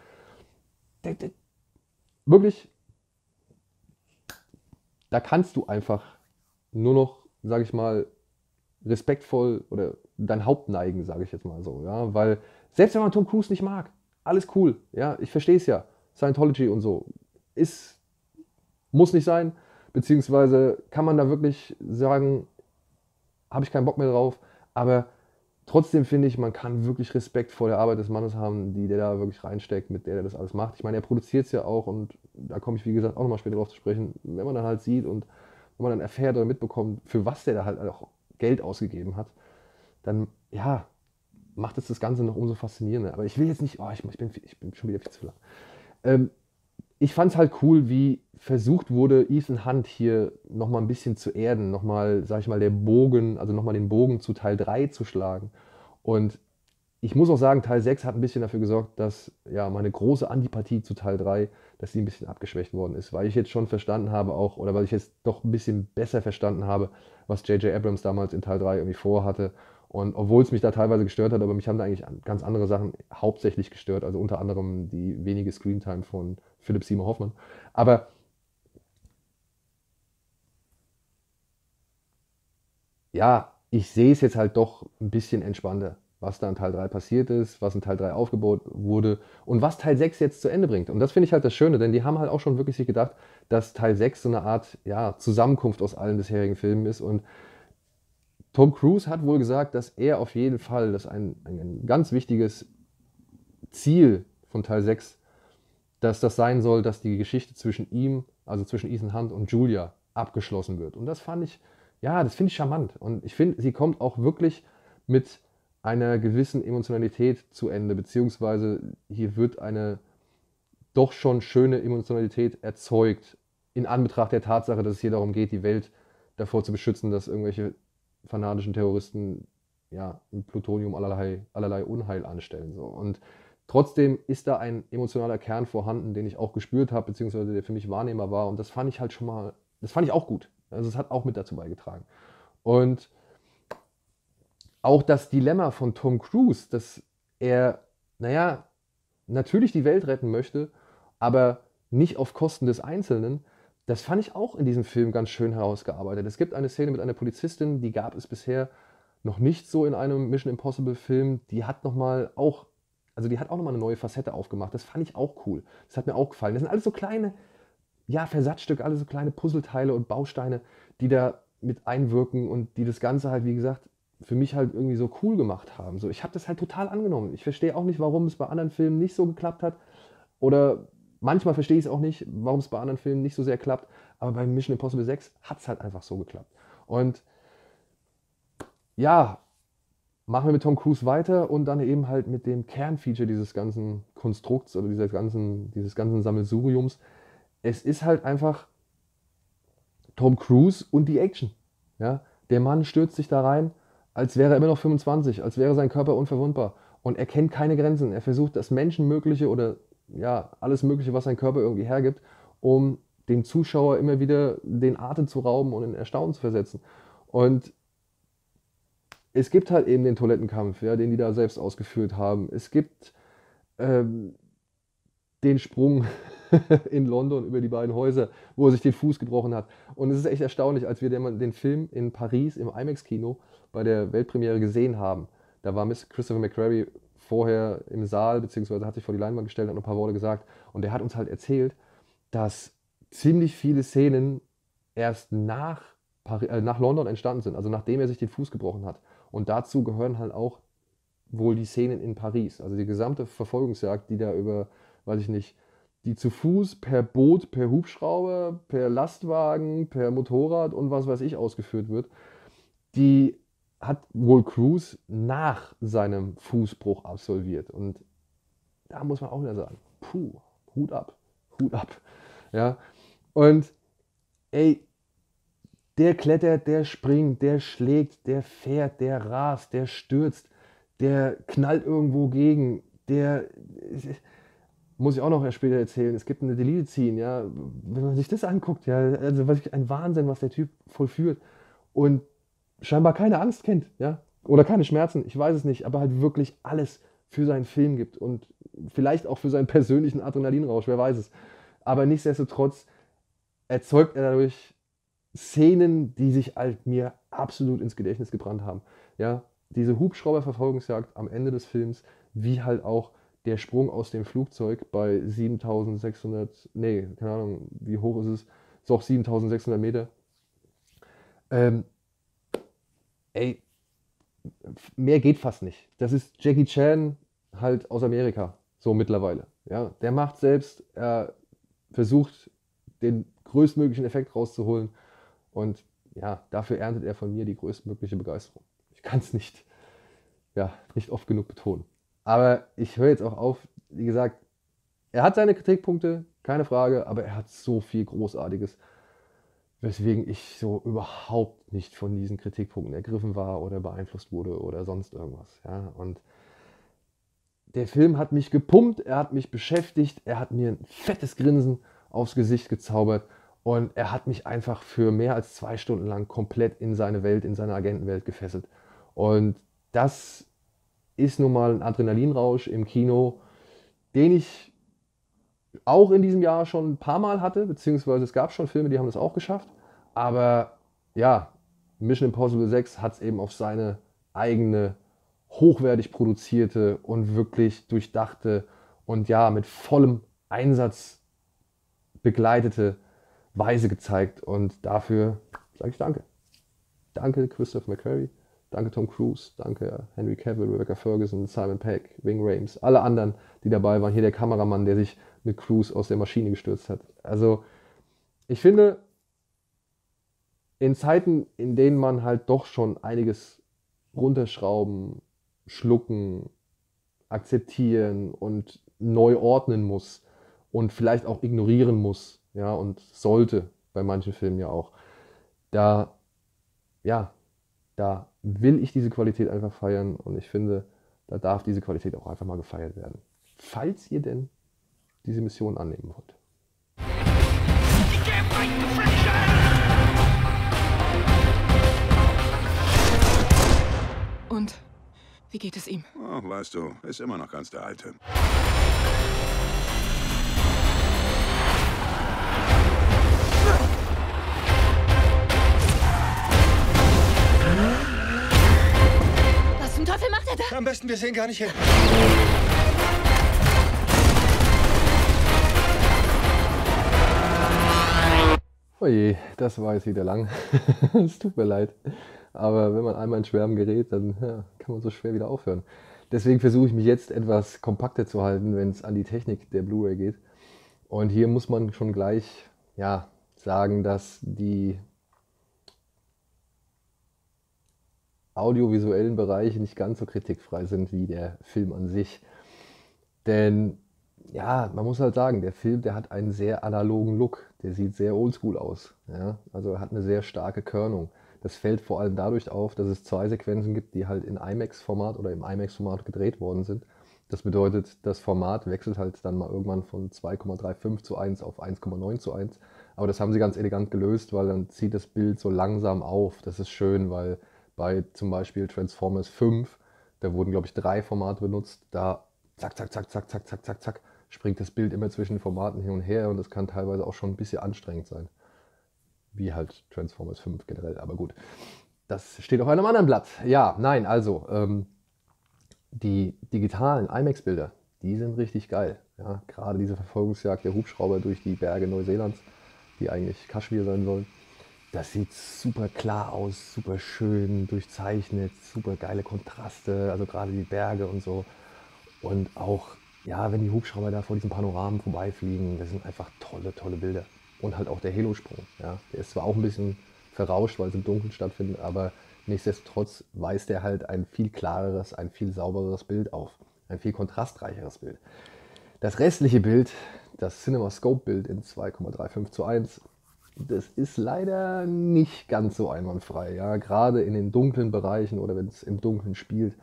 wirklich, da kannst du einfach nur noch, sage ich mal, respektvoll oder dein Haupt neigen, sage ich jetzt mal so. Ja? Weil selbst wenn man Tom Cruise nicht mag, alles cool, ja, ich verstehe es ja. Scientology und so. Muss nicht sein, beziehungsweise kann man da wirklich sagen, habe ich keinen Bock mehr drauf, aber trotzdem finde ich, man kann wirklich Respekt vor der Arbeit des Mannes haben, die der da wirklich reinsteckt, mit der das alles macht. Ich meine, er produziert es ja auch und da komme ich, wie gesagt, auch nochmal später drauf zu sprechen, wenn man dann halt sieht und wenn man dann erfährt oder mitbekommt, für was der da halt auch Geld ausgegeben hat, dann, ja, macht es das Ganze noch umso faszinierender. Aber ich will jetzt nicht, ich bin schon wieder viel zu lang. Ich fand es halt cool, wie versucht wurde, Ethan Hunt hier nochmal ein bisschen zu erden, nochmal, sag ich mal, den Bogen zu Teil 3 zu schlagen. Und ich muss auch sagen, Teil 6 hat ein bisschen dafür gesorgt, dass ja meine große Antipathie zu Teil 3, dass die ein bisschen abgeschwächt worden ist, weil ich jetzt schon verstanden habe auch, oder weil ich jetzt doch ein bisschen besser verstanden habe, was J.J. Abrams damals in Teil 3 irgendwie vorhatte. Und obwohl es mich da teilweise gestört hat, aber mich haben da eigentlich ganz andere Sachen hauptsächlich gestört, also unter anderem die wenige Screentime von Philip Seymour Hoffman. Aber ja, ich sehe es jetzt halt doch ein bisschen entspannter. was da in Teil 3 passiert ist, was in Teil 3 aufgebaut wurde und was Teil 6 jetzt zu Ende bringt. Und das finde ich halt das Schöne, denn die haben halt auch schon wirklich sich gedacht, dass Teil 6 so eine Art Zusammenkunft aus allen bisherigen Filmen ist. Und Tom Cruise hat wohl gesagt, dass er auf jeden Fall, dass ein ganz wichtiges Ziel von Teil 6, dass das sein soll, dass die Geschichte zwischen ihm, also zwischen Ethan Hunt und Julia, abgeschlossen wird. Und das fand ich, das finde ich charmant. Und ich finde, sie kommt auch wirklich mit einer gewissen Emotionalität zu Ende, beziehungsweise hier wird eine doch schon schöne Emotionalität erzeugt, in Anbetracht der Tatsache, dass es hier darum geht, die Welt davor zu beschützen, dass irgendwelche fanatischen Terroristen mit Plutonium allerlei Unheil anstellen. So. Und trotzdem ist da ein emotionaler Kern vorhanden, den ich auch gespürt habe, beziehungsweise der für mich wahrnehmbar war. Und das fand ich halt schon mal, das fand ich auch gut. Also es hat auch mit dazu beigetragen. Und auch das Dilemma von Tom Cruise, dass er, natürlich die Welt retten möchte, aber nicht auf Kosten des Einzelnen, das fand ich auch in diesem Film ganz schön herausgearbeitet. Es gibt eine Szene mit einer Polizistin, die gab es bisher noch nicht so in einem Mission Impossible Film. Die hat auch nochmal eine neue Facette aufgemacht. Das fand ich auch cool. Das hat mir auch gefallen. Das sind alles so kleine, Versatzstücke, alles so kleine Puzzleteile und Bausteine, die da mit einwirken und die das Ganze halt, wie gesagt, für mich halt irgendwie so cool gemacht haben. So, ich habe das halt total angenommen. Ich verstehe auch nicht, warum es bei anderen Filmen nicht so geklappt hat. Oder manchmal verstehe ich es auch nicht, warum es bei anderen Filmen nicht so sehr klappt. Aber bei Mission Impossible 6 hat es halt einfach so geklappt. Und machen wir mit Tom Cruise weiter und dann eben halt mit dem Kernfeature dieses ganzen Konstrukts oder dieses ganzen Sammelsuriums. Es ist halt einfach Tom Cruise und die Action. Ja? Der Mann stürzt sich da rein, als wäre er immer noch 25, als wäre sein Körper unverwundbar. Und er kennt keine Grenzen. Er versucht das Menschenmögliche oder alles Mögliche, was sein Körper irgendwie hergibt, um dem Zuschauer immer wieder den Atem zu rauben und in Erstaunen zu versetzen. Und es gibt halt eben den Toilettenkampf, den die da selbst ausgeführt haben. Es gibt den Sprung in London über die beiden Häuser, wo er sich den Fuß gebrochen hat. Und es ist echt erstaunlich, als wir den Film in Paris im IMAX-Kino bei der Weltpremiere gesehen haben. Da war Christopher McQuarrie vorher im Saal, beziehungsweise hat sich vor die Leinwand gestellt und ein paar Worte gesagt. Und der hat uns halt erzählt, dass ziemlich viele Szenen erst nach London entstanden sind, also nachdem er sich den Fuß gebrochen hat. Und dazu gehören halt auch wohl die Szenen in Paris. Also die gesamte Verfolgungsjagd, die da über, weiß ich nicht, die zu Fuß, per Boot, per Hubschrauber, per Lastwagen, per Motorrad und was weiß ich ausgeführt wird, die hat wohl Cruise nach seinem Fußbruch absolviert. Und da muss man auch wieder sagen, Hut ab. Ja? Und der klettert, der springt, der schlägt, der fährt, der rast, der stürzt, der knallt irgendwo gegen, muss ich auch noch später erzählen, es gibt eine Deleted Scene, wenn man sich das anguckt, also wirklich ein Wahnsinn, was der Typ vollführt und scheinbar keine Angst kennt, oder keine Schmerzen, ich weiß es nicht, aber halt wirklich alles für seinen Film gibt und vielleicht auch für seinen persönlichen Adrenalinrausch, wer weiß es. Aber nichtsdestotrotz erzeugt er dadurch Szenen, die sich halt mir absolut ins Gedächtnis gebrannt haben. Diese Hubschrauberverfolgungsjagd am Ende des Films, wie halt auch der Sprung aus dem Flugzeug bei 7600, keine Ahnung, wie hoch ist es? Ist auch 7600 Meter. Mehr geht fast nicht. Das ist Jackie Chan halt aus Amerika, so mittlerweile. Der macht selbst, er versucht den größtmöglichen Effekt rauszuholen und dafür erntet er von mir die größtmögliche Begeisterung. Ich kann es nicht oft genug betonen. Aber ich höre jetzt auch auf, wie gesagt, er hat seine Kritikpunkte, keine Frage, aber er hat so viel Großartiges, weswegen ich so überhaupt nicht von diesen Kritikpunkten ergriffen war oder beeinflusst wurde oder sonst irgendwas. Und der Film hat mich gepumpt, er hat mich beschäftigt, er hat mir ein fettes Grinsen aufs Gesicht gezaubert und er hat mich einfach für mehr als 2 Stunden lang komplett in seine Welt, in seine Agentenwelt gefesselt. Und das ist nun mal ein Adrenalinrausch im Kino, den ich auch in diesem Jahr schon ein paar Mal hatte, beziehungsweise es gab schon Filme, die haben das auch geschafft. Aber Mission Impossible 6 hat es eben auf seine eigene hochwertig produzierte und wirklich durchdachte und ja, mit vollem Einsatz begleitete Weise gezeigt. Und dafür sage ich danke. Danke Christopher McQuarrie, danke Tom Cruise, danke Henry Cavill, Rebecca Ferguson, Simon Pegg, Ving Rhames, alle anderen, die dabei waren. Hier der Kameramann, der sich mit Cruise aus der Maschine gestürzt hat. Also ich finde, in Zeiten, in denen man halt doch schon einiges runterschrauben, schlucken, akzeptieren und neu ordnen muss und vielleicht auch ignorieren muss, ja, und sollte bei manchen Filmen ja auch, da will ich diese Qualität einfach feiern und ich finde, da darf diese Qualität auch einfach mal gefeiert werden. Falls ihr denn diese Mission annehmen wollt. Und wie geht es ihm? Oh, weißt du, ist immer noch ganz der Alte. Was zum Teufel macht er da? Am besten, wir sehen gar nicht hin. Oje, das war jetzt wieder lang. Es tut mir leid. Aber wenn man einmal in Schwärmen gerät, dann ja, kann man so schwer wieder aufhören. Deswegen versuche ich mich jetzt etwas kompakter zu halten, wenn es an die Technik der Blu-ray geht. Und hier muss man schon gleich sagen, dass die audiovisuellen Bereiche nicht ganz so kritikfrei sind wie der Film an sich. Denn ja, man muss halt sagen, der Film, der hat einen sehr analogen Look. Der sieht sehr oldschool aus. Ja? Also er hat eine sehr starke Körnung. Das fällt vor allem dadurch auf, dass es 2 Sequenzen gibt, die halt in IMAX-Format oder im IMAX-Format gedreht worden sind. Das bedeutet, das Format wechselt halt dann mal irgendwann von 2,35:1 auf 1,9:1. Aber das haben sie ganz elegant gelöst, weil dann zieht das Bild so langsam auf. Das ist schön, weil bei zum Beispiel Transformers 5, da wurden glaube ich 3 Formate benutzt, da zack, zack, zack, zack, zack, zack, zack, zack, springt das Bild immer zwischen den Formaten hin und her und das kann teilweise auch schon ein bisschen anstrengend sein. Wie halt Transformers 5 generell, aber gut. Das steht auf einem anderen Blatt. Ja, nein, also die digitalen IMAX-Bilder, die sind richtig geil. Ja, gerade diese Verfolgungsjagd der Hubschrauber durch die Berge Neuseelands, die eigentlich Kaschmir sein sollen. Das sieht super klar aus, super schön durchzeichnet, super geile Kontraste, also gerade die Berge und so. Und auch, ja, wenn die Hubschrauber da vor diesen Panoramen vorbeifliegen, das sind einfach tolle, tolle Bilder. Und halt auch der Halo-Sprung. Ja. Der ist zwar auch ein bisschen verrauscht, weil es im Dunkeln stattfindet, aber nichtsdestotrotz weist er halt ein viel klareres, ein viel saubereres Bild auf. Ein viel kontrastreicheres Bild. Das restliche Bild, das CinemaScope-Bild in 2,35:1, das ist leider nicht ganz so einwandfrei. Ja. Gerade in den dunklen Bereichen oder wenn es im Dunkeln spielt,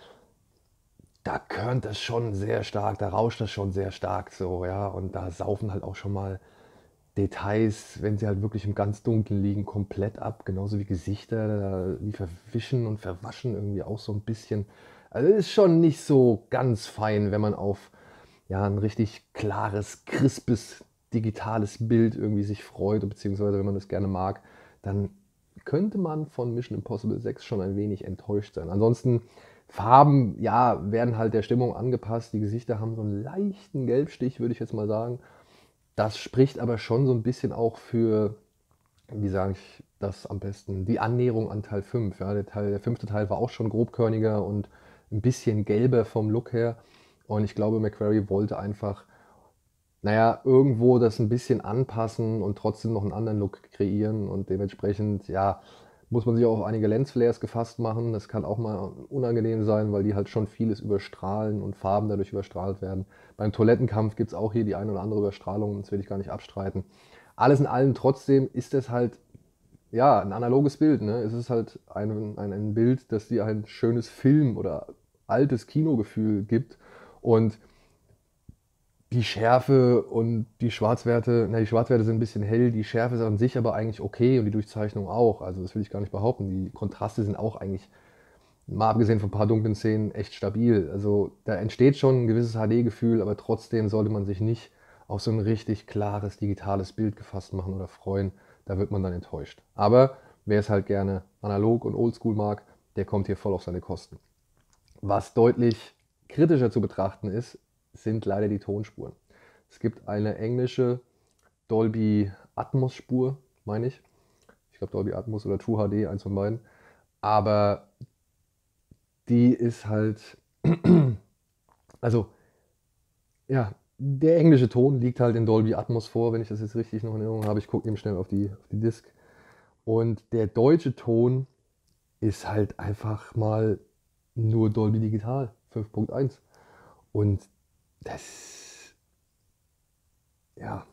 da körnt das schon sehr stark, da rauscht das schon sehr stark so, ja. Und da saufen halt auch schon mal Details, wenn sie halt wirklich im ganz Dunkeln liegen, komplett ab. Genauso wie Gesichter, die verwischen und verwaschen irgendwie auch so ein bisschen. Also ist schon nicht so ganz fein, wenn man auf ein richtig klares, crispes, digitales Bild irgendwie sich freut, beziehungsweise wenn man das gerne mag, dann könnte man von Mission Impossible 6 schon ein wenig enttäuscht sein. Ansonsten Farben, werden halt der Stimmung angepasst. Die Gesichter haben so einen leichten Gelbstich, würde ich jetzt mal sagen. Das spricht aber schon so ein bisschen auch für, wie sage ich das am besten, die Annäherung an Teil 5. Ja, der 5. Teil war auch schon grobkörniger und ein bisschen gelber vom Look her. Und ich glaube, McQuarrie wollte einfach, irgendwo das ein bisschen anpassen und trotzdem noch einen anderen Look kreieren. Und dementsprechend, muss man sich auch auf einige Lensflares gefasst machen. Das kann auch mal unangenehm sein, weil die halt schon vieles überstrahlen und Farben dadurch überstrahlt werden. Beim Toilettenkampf gibt es auch hier die eine oder andere Überstrahlung, das will ich gar nicht abstreiten. Alles in allem trotzdem ist es halt ein analoges Bild. Ne? Es ist halt ein Bild, das dir ein schönes Film- oder altes Kinogefühl gibt. Und die Schärfe und die Schwarzwerte, die Schwarzwerte sind ein bisschen hell, die Schärfe ist an sich aber eigentlich okay und die Durchzeichnung auch. Also das will ich gar nicht behaupten. Die Kontraste sind auch eigentlich, mal abgesehen von ein paar dunklen Szenen, echt stabil. Also da entsteht schon ein gewisses HD-Gefühl, aber trotzdem sollte man sich nicht auf so ein richtig klares, digitales Bild gefasst machen oder freuen. Da wird man dann enttäuscht. Aber wer es halt gerne analog und oldschool mag, der kommt hier voll auf seine Kosten. Was deutlich kritischer zu betrachten ist, sind leider die Tonspuren. Es gibt eine englische Dolby Atmos Spur, meine ich. Ich glaube Dolby Atmos oder True HD, eins von beiden. Aber die ist halt, also ja, der englische Ton liegt halt in Dolby Atmos vor, wenn ich das jetzt richtig noch in Erinnerung habe. Ich gucke eben schnell auf die Disc. Und der deutsche Ton ist halt einfach mal nur Dolby Digital 5.1. Und das, ja,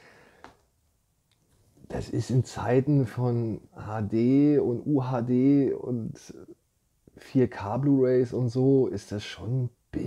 das ist in Zeiten von HD und UHD und 4K Blu-rays und so, ist das schon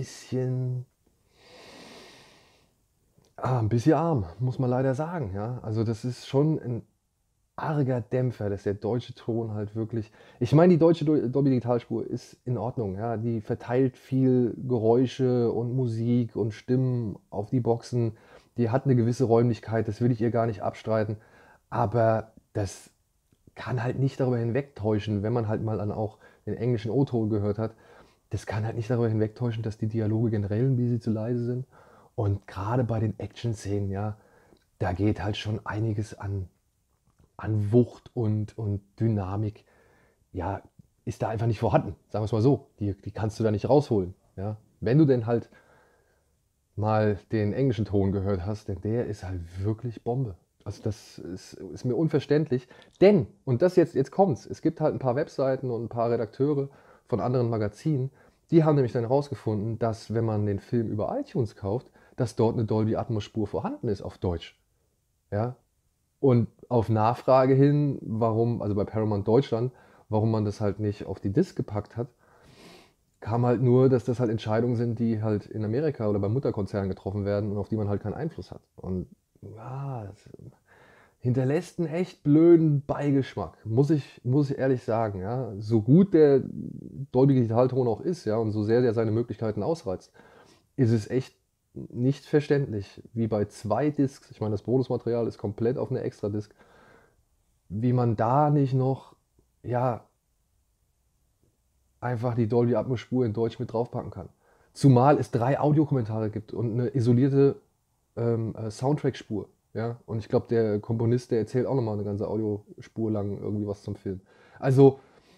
ein bisschen arm, muss man leider sagen. Ja? Also das ist schon ein arger Dämpfer, dass der deutsche Ton halt wirklich... Ich meine, die deutsche Dolby Digitalspur ist in Ordnung. Ja? Die verteilt viel Geräusche und Musik und Stimmen auf die Boxen. Die hat eine gewisse Räumlichkeit, das will ich ihr gar nicht abstreiten. Aber das kann halt nicht darüber hinwegtäuschen, wenn man halt mal dann auch den englischen O-Ton gehört hat, das kann halt nicht darüber hinwegtäuschen, dass die Dialoge generell ein bisschen zu leise sind. Und gerade bei den Action-Szenen, ja, da geht halt schon einiges an Wucht und Dynamik, ja, ist da einfach nicht vorhanden, sagen wir es mal so. Die kannst du da nicht rausholen. Ja. Wenn du denn halt mal den englischen Ton gehört hast, denn der ist halt wirklich Bombe. Also das ist mir unverständlich, denn, und das jetzt kommt's, es gibt halt ein paar Webseiten und ein paar Redakteure von anderen Magazinen, die haben nämlich dann herausgefunden, dass wenn man den Film über iTunes kauft, dass dort eine Dolby Atmos Spur vorhanden ist auf Deutsch. Ja? Und auf Nachfrage hin, warum, also bei Paramount Deutschland, warum man das halt nicht auf die Disc gepackt hat, kam halt nur, dass das halt Entscheidungen sind, die halt in Amerika oder beim Mutterkonzern getroffen werden und auf die man halt keinen Einfluss hat. Und ja, das hinterlässt einen echt blöden Beigeschmack, muss ich ehrlich sagen. Ja. So gut der Dolby Digitalton auch ist, ja, und so sehr der seine Möglichkeiten ausreizt, ist es echt nicht verständlich, wie bei 2 Discs, ich meine, das Bonusmaterial ist komplett auf einer Extra-Disc, wie man da nicht noch, ja, einfach die Dolby Atmos Spur in Deutsch mit draufpacken kann. Zumal es 3 Audiokommentare gibt und eine isolierte Soundtrack-Spur. Ja? Und ich glaube, der Komponist, der erzählt auch nochmal eine ganze Audiospur lang irgendwie was zum Film. Also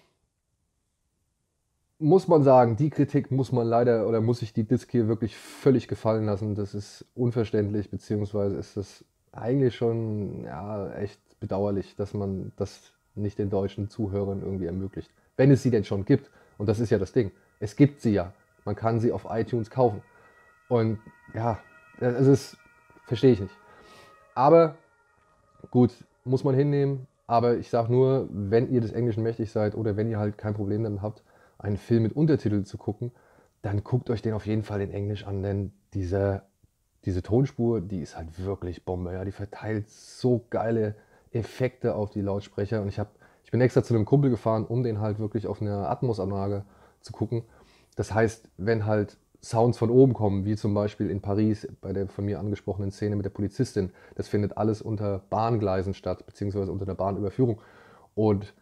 muss man sagen, die Kritik muss man leider, oder muss sich die Disc hier wirklich völlig gefallen lassen. Das ist unverständlich, beziehungsweise ist das eigentlich schon, ja, echt bedauerlich, dass man das nicht den deutschen Zuhörern irgendwie ermöglicht. Wenn es sie denn schon gibt. Und das ist ja das Ding. Es gibt sie ja. Man kann sie auf iTunes kaufen. Und ja, es ist, verstehe ich nicht. Aber gut, muss man hinnehmen. Aber ich sage nur, wenn ihr des Englischen mächtig seid oder wenn ihr halt kein Problem damit habt, einen Film mit Untertiteln zu gucken, dann guckt euch den auf jeden Fall in Englisch an, denn diese Tonspur, die ist halt wirklich Bombe. Ja? Die verteilt so geile Effekte auf die Lautsprecher. Und ich bin extra zu einem Kumpel gefahren, um den halt wirklich auf einer Atmos-Anlage zu gucken. Das heißt, wenn halt Sounds von oben kommen, wie zum Beispiel in Paris bei der von mir angesprochenen Szene mit der Polizistin, das findet alles unter Bahngleisen statt, beziehungsweise unter der Bahnüberführung. Und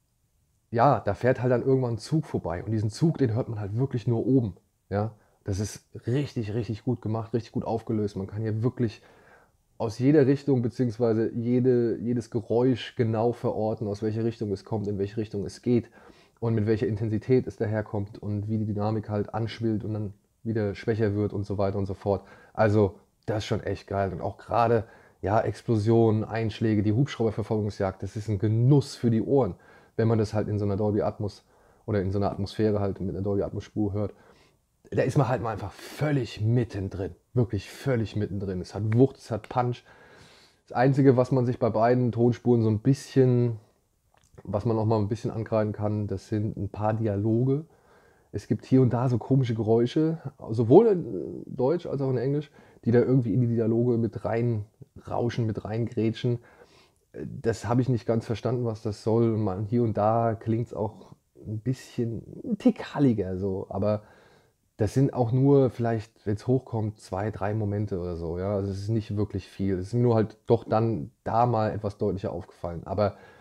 ja, da fährt halt dann irgendwann ein Zug vorbei. Und diesen Zug, den hört man halt wirklich nur oben. Ja? Das ist richtig, richtig gut gemacht, richtig gut aufgelöst. Man kann hier wirklich aus jeder Richtung, beziehungsweise jedes Geräusch genau verorten, aus welcher Richtung es kommt, in welche Richtung es geht und mit welcher Intensität es daherkommt und wie die Dynamik halt anschwillt und dann wieder schwächer wird und so weiter und so fort. Also das ist schon echt geil. Und auch gerade, ja, Explosionen, Einschläge, die Hubschrauberverfolgungsjagd, das ist ein Genuss für die Ohren, wenn man das halt in so einer Dolby Atmos oder in so einer Atmosphäre halt mit einer Dolby Atmos Spur hört. Da ist man halt mal einfach völlig mittendrin. Wirklich völlig mittendrin. Es hat Wucht, es hat Punch. Das Einzige, was man sich bei beiden Tonspuren so ein bisschen, was man auch mal ein bisschen ankreiden kann, das sind ein paar Dialoge. Es gibt hier und da so komische Geräusche, sowohl in Deutsch als auch in Englisch, die da irgendwie in die Dialoge mit reinrauschen, mit reingrätschen. Das habe ich nicht ganz verstanden, was das soll. Hier und da klingt es auch ein Tick halliger so, aber das sind auch nur vielleicht, wenn es hochkommt, 2, 3 Momente oder so. Ja? Also es ist nicht wirklich viel. Es ist mir nur halt doch dann da mal etwas deutlicher aufgefallen. Aber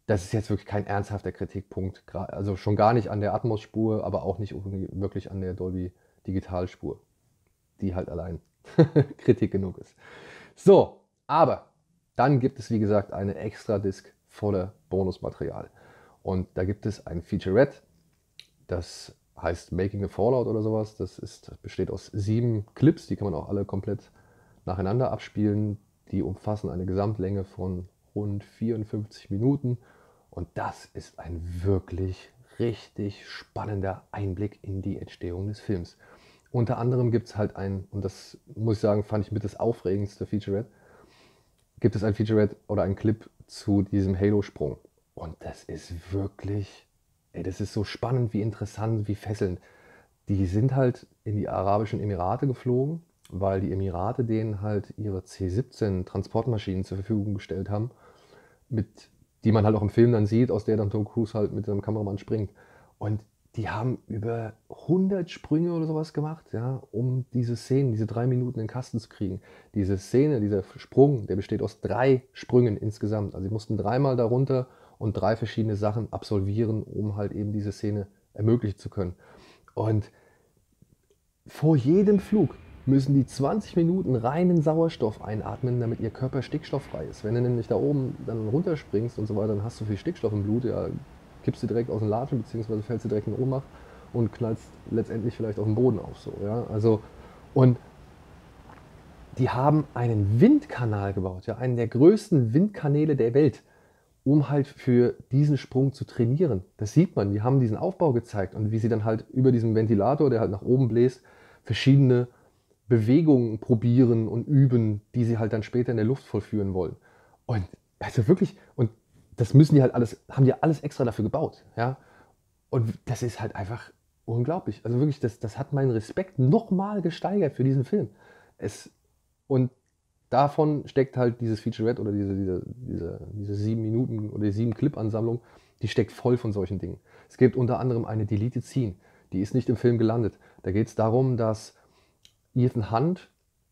das ist jetzt wirklich kein ernsthafter Kritikpunkt. Also schon gar nicht an der Atmos-Spur, aber auch nicht wirklich an der Dolby Digital-Spur, die halt allein Kritik genug ist. So, aber dann gibt es, wie gesagt, eine Extra-Disc voller Bonusmaterial. Und da gibt es ein Featurette, das heißt Making a Fallout oder sowas. Das besteht aus 7 Clips, die kann man auch alle komplett nacheinander abspielen. Die umfassen eine Gesamtlänge von rund 54 Minuten. Und das ist ein wirklich richtig spannender Einblick in die Entstehung des Films. Unter anderem gibt es halt und das muss ich sagen, fand ich mit das aufregendste Featurette, gibt es ein Featurette oder ein Clip zu diesem Halo-Sprung. Und das ist wirklich, das ist so spannend, wie interessant, wie fesselnd. Die sind halt in die Arabischen Emirate geflogen, weil die Emirate denen halt ihre C-17 Transportmaschinen zur Verfügung gestellt haben, die man halt auch im Film dann sieht, aus der dann Tom Cruise halt mit seinem Kameramann springt. Und die haben über 100 Sprünge oder sowas gemacht, ja, um diese Szenen, diese 3 Minuten in den Kasten zu kriegen. Diese Szene, dieser Sprung, der besteht aus 3 Sprüngen insgesamt. Also sie mussten 3-mal darunter und 3 verschiedene Sachen absolvieren, um halt eben diese Szene ermöglichen zu können. Und vor jedem Flug müssen die 20 Minuten reinen Sauerstoff einatmen, damit ihr Körper stickstofffrei ist. Wenn du nämlich da oben dann runterspringst und so weiter, dann hast du viel Stickstoff im Blut, ja, kippst du direkt aus dem Latschen, beziehungsweise fällst du direkt in Ohnmacht und knallst letztendlich vielleicht auf den Boden auf. So, ja? Also, und die haben einen Windkanal gebaut, ja, einen der größten Windkanäle der Welt, um halt für diesen Sprung zu trainieren. Das sieht man, die haben diesen Aufbau gezeigt und wie sie dann halt über diesen Ventilator, der halt nach oben bläst, verschiedene Bewegungen probieren und üben, die sie halt dann später in der Luft vollführen wollen. Und also wirklich, und das müssen die halt alles, haben die alles extra dafür gebaut, ja. Und das ist halt einfach unglaublich. Also wirklich, das hat meinen Respekt nochmal gesteigert für diesen Film. Und davon steckt halt dieses Featurette oder diese 7 Minuten oder die 7 Clip-Ansammlung, die steckt voll von solchen Dingen. Es gibt unter anderem eine Deleted Scene, die ist nicht im Film gelandet. Da geht es darum, dass Ethan Hunt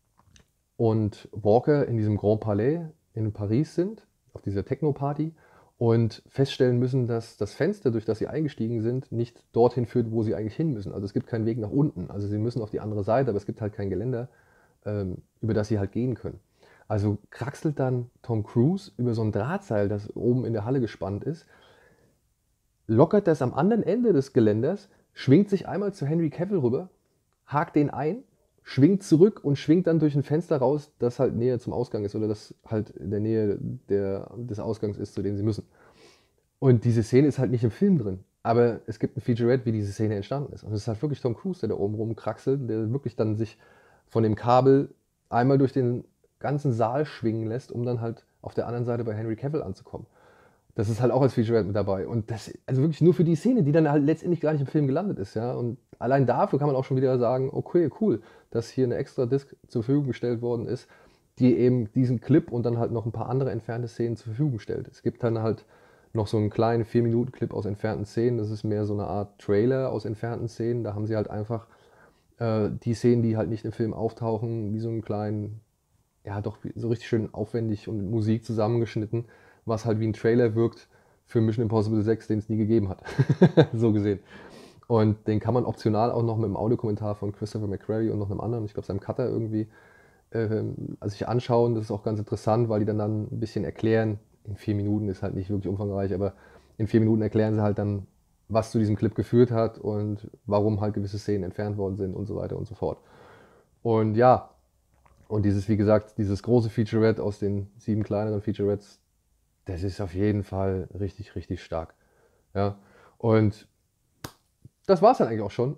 und Walker in diesem Grand Palais in Paris sind, auf dieser Techno-Party, und feststellen müssen, dass das Fenster, durch das sie eingestiegen sind, nicht dorthin führt, wo sie eigentlich hin müssen. Also es gibt keinen Weg nach unten. Also sie müssen auf die andere Seite, aber es gibt halt kein Geländer, über das sie halt gehen können. Also kraxelt dann Tom Cruise über so ein Drahtseil, das oben in der Halle gespannt ist, lockert das am anderen Ende des Geländers, schwingt sich einmal zu Henry Cavill rüber, hakt den ein, schwingt zurück und schwingt dann durch ein Fenster raus, das halt näher zum Ausgang ist oder das halt in der Nähe des Ausgangs ist, zu dem sie müssen. Und diese Szene ist halt nicht im Film drin, aber es gibt ein Featurette, wie diese Szene entstanden ist. Und es ist halt wirklich Tom Cruise, der da oben rumkraxelt, der wirklich dann sich von dem Kabel einmal durch den ganzen Saal schwingen lässt, um dann halt auf der anderen Seite bei Henry Cavill anzukommen. Das ist halt auch als Featurette mit dabei. Und das, also wirklich nur für die Szene, die dann halt letztendlich gar nicht im Film gelandet ist. Ja? Und allein dafür kann man auch schon wieder sagen, okay, cool, dass hier eine extra Disc zur Verfügung gestellt worden ist, die eben diesen Clip und dann halt noch ein paar andere entfernte Szenen zur Verfügung stellt. Es gibt dann halt noch so einen kleinen 4-Minuten-Clip aus entfernten Szenen. Das ist mehr so eine Art Trailer aus entfernten Szenen. Da haben sie halt einfach die Szenen, die halt nicht im Film auftauchen, wie so einen kleinen, ja doch so richtig schön aufwendig und mit Musik zusammengeschnitten, was halt wie ein Trailer wirkt für Mission Impossible 6, den es nie gegeben hat. So gesehen. Und den kann man optional auch noch mit dem Audiokommentar von Christopher McQuarrie und noch einem anderen, ich glaube seinem Cutter irgendwie, sich anschauen. Das ist auch ganz interessant, weil die dann ein bisschen erklären, in 4 Minuten ist halt nicht wirklich umfangreich, aber in 4 Minuten erklären sie halt dann, was zu diesem Clip geführt hat und warum halt gewisse Szenen entfernt worden sind und so weiter und so fort. Und ja, und wie gesagt, dieses große Featurette aus den 7 kleineren Featurettes, das ist auf jeden Fall richtig, richtig stark. Ja, und das war es dann eigentlich auch schon.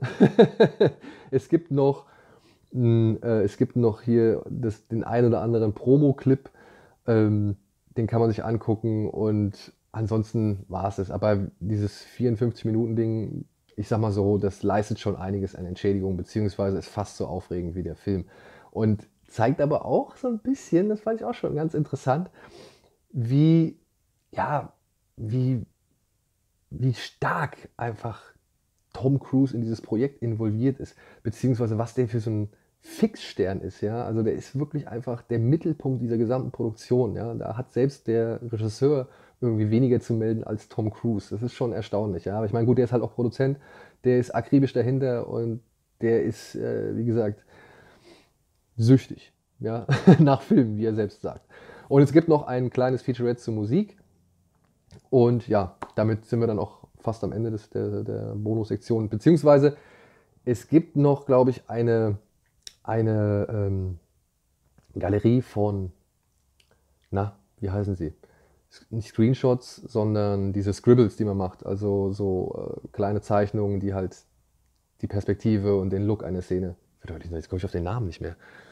Es gibt noch hier den ein oder anderen Promo-Clip, den kann man sich angucken und ansonsten war es das. Aber dieses 54-Minuten-Ding, ich sag mal so, das leistet schon einiges an Entschädigung, beziehungsweise ist fast so aufregend wie der Film. Und zeigt aber auch so ein bisschen, das fand ich auch schon ganz interessant, wie stark einfach Tom Cruise in dieses Projekt involviert ist, beziehungsweise was der für so ein Fixstern ist, ja. Also der ist wirklich einfach der Mittelpunkt dieser gesamten Produktion, ja. Da hat selbst der Regisseur irgendwie weniger zu melden als Tom Cruise. Das ist schon erstaunlich, ja. Aber ich meine, gut, der ist halt auch Produzent, der ist akribisch dahinter und der ist, wie gesagt, süchtig, ja, nach Filmen, wie er selbst sagt. Und es gibt noch ein kleines Featurette zur Musik. Und ja, damit sind wir dann auch fast am Ende der Bonussektion. Beziehungsweise es gibt noch, glaube ich, eine Galerie von, na, wie heißen sie? Nicht Screenshots, sondern diese Scribbles, die man macht. Also so kleine Zeichnungen, die halt die Perspektive und den Look einer Szene verdeutlichen. Jetzt komme ich auf den Namen nicht mehr.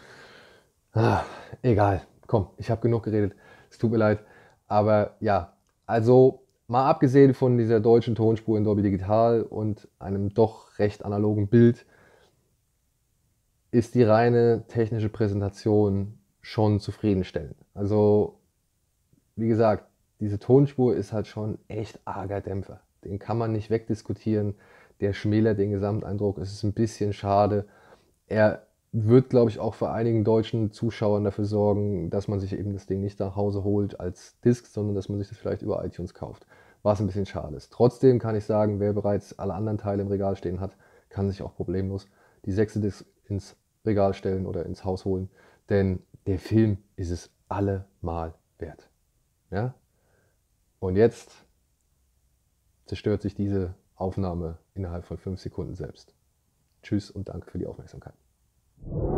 Egal, komm, ich habe genug geredet. Es tut mir leid. Aber ja, also mal abgesehen von dieser deutschen Tonspur in Dolby Digital und einem doch recht analogen Bild, ist die reine technische Präsentation schon zufriedenstellend. Also, wie gesagt, diese Tonspur ist halt schon echt arger Dämpfer. Den kann man nicht wegdiskutieren. Der schmälert den Gesamteindruck. Es ist ein bisschen schade. Er wird, glaube ich, auch für einigen deutschen Zuschauern dafür sorgen, dass man sich eben das Ding nicht nach Hause holt als Disc, sondern dass man sich das vielleicht über iTunes kauft. Was ein bisschen schade ist. Trotzdem kann ich sagen, wer bereits alle anderen Teile im Regal stehen hat, kann sich auch problemlos die 6. Disc ins Regal stellen oder ins Haus holen. Denn der Film ist es allemal wert. Ja? Und jetzt zerstört sich diese Aufnahme innerhalb von 5 Sekunden selbst. Tschüss und danke für die Aufmerksamkeit.